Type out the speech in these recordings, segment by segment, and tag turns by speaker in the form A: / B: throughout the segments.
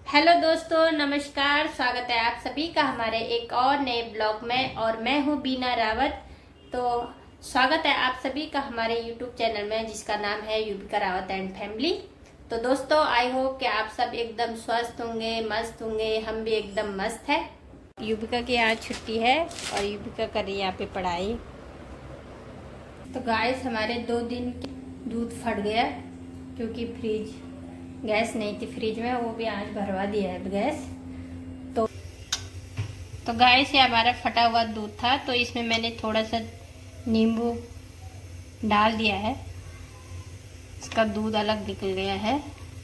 A: Hello दोस्तों, नमस्कार। स्वागत है आप सभी का हमारे एक और नए ब्लॉग में। और मैं हूं बीना रावत। तो स्वागत है आप सभी का हमारे यूट्यूब चैनल में, जिसका नाम है युविका रावत एंड फैमिली। तो दोस्तों, आई होप कि आप सब एकदम स्वस्थ होंगे, मस्त होंगे। हम भी एकदम मस्त है। युविका की आज छुट्टी है और युविका कर रही है यहाँ पे पढ़ाई। तो गाइस, हमारे 2 दिन दूध फट गया क्योंकि गैस नहीं थी फ्रिज में। वो भी आज भरवा दिया है गैस। तो गाइस, ये हमारा फटा हुआ दूध था, तो इसमें मैंने थोड़ा सा नींबू डाल दिया है। इसका दूध अलग निकल गया है।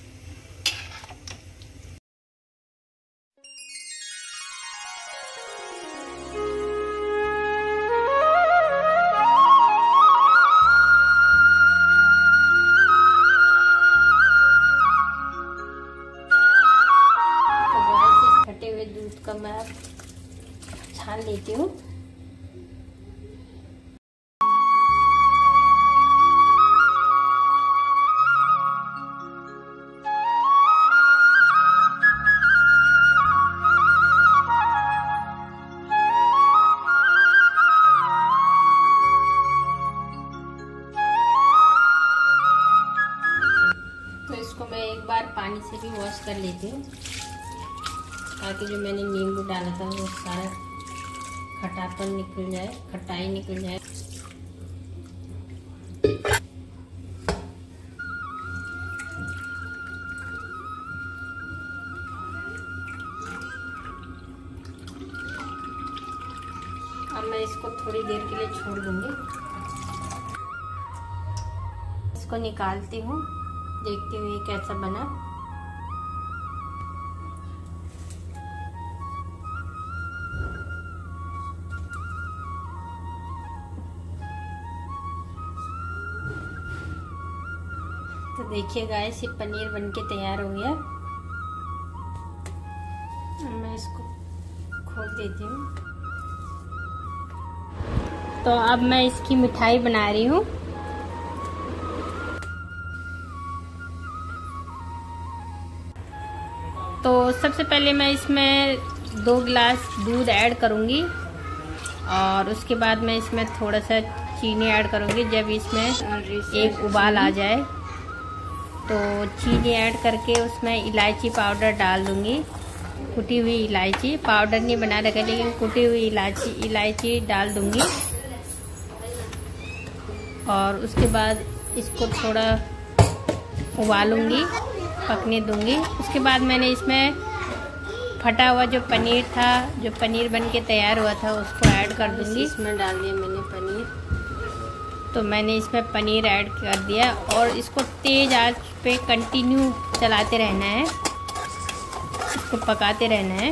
A: दूध का मैं छान लेती हूँ। तो इसको मैं एक बार पानी से भी वॉश कर लेती हूँ, ताकि जो मैंने नींबू डाला था वो सारा खटापन निकल जाए, खटाई निकल जाए। अब मैं इसको थोड़ी देर के लिए छोड़ दूंगी। इसको निकालती हूँ, देखती हूँ ये कैसा बना। तो देखिए गाइस, ये पनीर बनके तैयार हो गया। मैं इसको खोल देती हूँ। तो अब मैं इसकी मिठाई बना रही हूँ। तो सबसे पहले मैं इसमें 2 गिलास दूध ऐड करूँगी और उसके बाद मैं इसमें थोड़ा सा चीनी ऐड करूँगी। जब इसमें एक उबाल आ जाए तो चीनी ऐड करके उसमें इलायची पाउडर डाल दूंगी। कुटी हुई इलायची, पाउडर नहीं बना रखा लेकिन कुटी हुई इलायची डाल दूंगी। और उसके बाद इसको थोड़ा उबालूंगी, पकने दूंगी। उसके बाद मैंने इसमें फटा हुआ जो पनीर था, जो पनीर बन के तैयार हुआ था, उसको ऐड कर दूंगी। इसमें डाल दिया मैंने पनीर। तो मैंने इसमें पनीर ऐड कर दिया और इसको तेज़ आंच पे कंटिन्यू चलाते रहना है, इसको पकाते रहना है।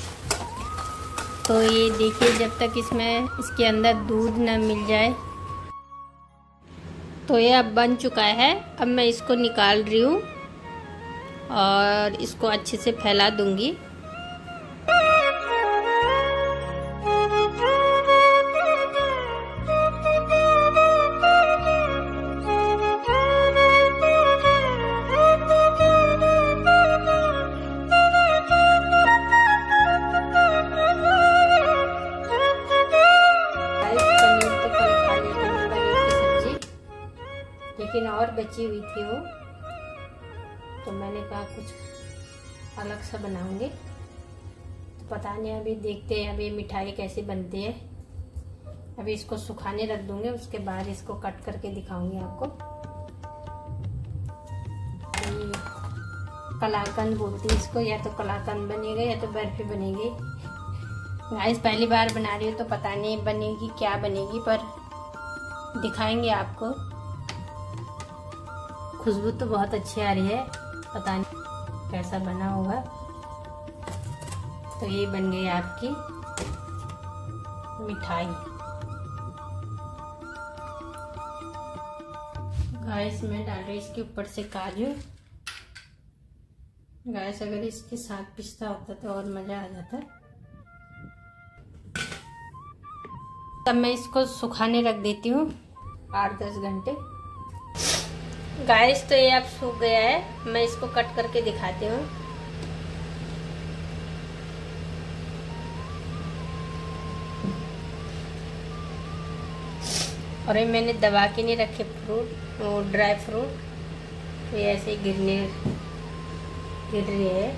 A: तो ये देखिए, जब तक इसके अंदर दूध न मिल जाए। तो ये अब बन चुका है। अब मैं इसको निकाल रही हूँ और इसको अच्छे से फैला दूंगी। लेकिन और बची हुई थी वो, तो मैंने कहा कुछ अलग सा बनाऊंगी। तो पता नहीं, अभी देखते हैं अभी ये मिठाई कैसे बनती है। अभी इसको सुखाने रख दूंगी, उसके बाद इसको कट करके दिखाऊंगी आपको। कलाकंद बोलती है इसको, या तो कलाकंद बनेगा या तो बर्फी बनेगी। गाइस, पहली बार बना रही हूँ तो पता नहीं बनेगी क्या बनेगी, पर दिखाएंगे आपको। खुशबू तो बहुत अच्छी आ रही है, पता नहीं कैसा बना होगा। तो ये बन गई आपकी मिठाई। गाइस, मैं डाल रही इसके ऊपर से काजू। गाइस, अगर इसके साथ पिस्ता होता तो और मजा आ जाता। तब मैं इसको सुखाने रख देती हूँ 8-10 घंटे। गाइस, तो ये अब सूख गया है। मैं इसको कट करके दिखाती हूँ। और ये मैंने दबा के नहीं रखे फ्रूट, वो ड्राई फ्रूट, तो ये ऐसे गिर रही है।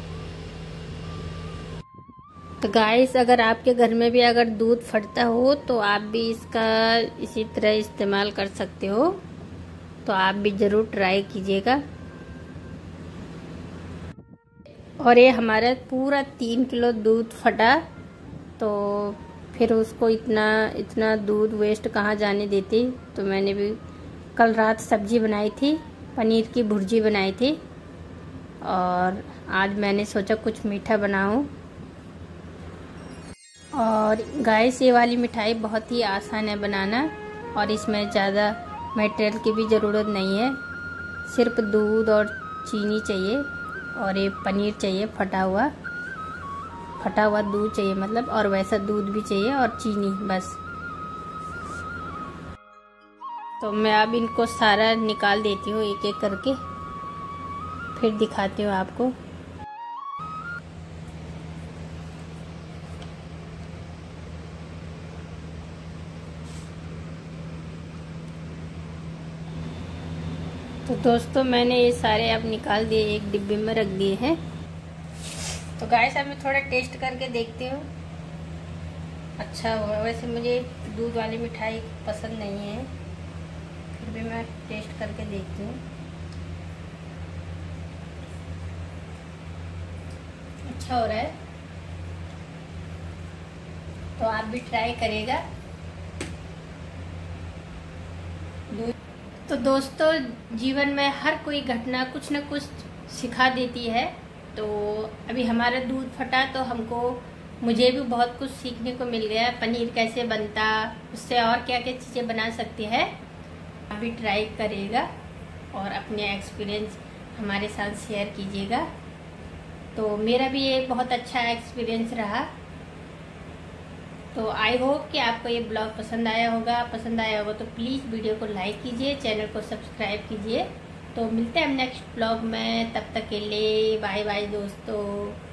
A: तो गाइस, अगर आपके घर में भी अगर दूध फटता हो तो आप भी इसका इसी तरह इस्तेमाल कर सकते हो, तो आप भी ज़रूर ट्राई कीजिएगा। और ये हमारा पूरा 3 किलो दूध फटा, तो फिर उसको इतना दूध वेस्ट कहाँ जाने देती। तो मैंने भी कल रात सब्जी बनाई थी, पनीर की भुर्जी बनाई थी, और आज मैंने सोचा कुछ मीठा बनाऊं। और गाइस, ये वाली मिठाई बहुत ही आसान है बनाना, और इसमें ज़्यादा मटेरियल की भी ज़रूरत नहीं है। सिर्फ दूध और चीनी चाहिए, और ये पनीर चाहिए फटा हुआ दूध चाहिए मतलब, और वैसा दूध भी चाहिए और चीनी, बस। तो मैं अब इनको सारा निकाल देती हूँ एक एक करके, फिर दिखाती हूँ आपको। तो दोस्तों, मैंने ये सारे अब निकाल दिए, एक डिब्बे में रख दिए हैं। तो गाइस, अब मैं थोड़ा टेस्ट करके देखती हूँ अच्छा हुआ। वैसे मुझे दूध वाली मिठाई पसंद नहीं है, फिर भी मैं टेस्ट करके देखती हूँ। अच्छा हो रहा है, तो आप भी ट्राई करेगा। तो दोस्तों, जीवन में हर कोई घटना कुछ न कुछ सिखा देती है। तो अभी हमारा दूध फटा तो मुझे भी बहुत कुछ सीखने को मिल गया। पनीर कैसे बनता, उससे और क्या क्या चीज़ें बना सकती है। आप भी ट्राई करिएगा और अपने एक्सपीरियंस हमारे साथ शेयर कीजिएगा। तो मेरा भी एक बहुत अच्छा एक्सपीरियंस रहा। तो आई होप कि आपको ये ब्लॉग पसंद आया होगा तो प्लीज़ वीडियो को लाइक कीजिए, चैनल को सब्सक्राइब कीजिए। तो मिलते हैं हम नेक्स्ट ब्लॉग में, तब तक के लिए बाय बाय दोस्तों।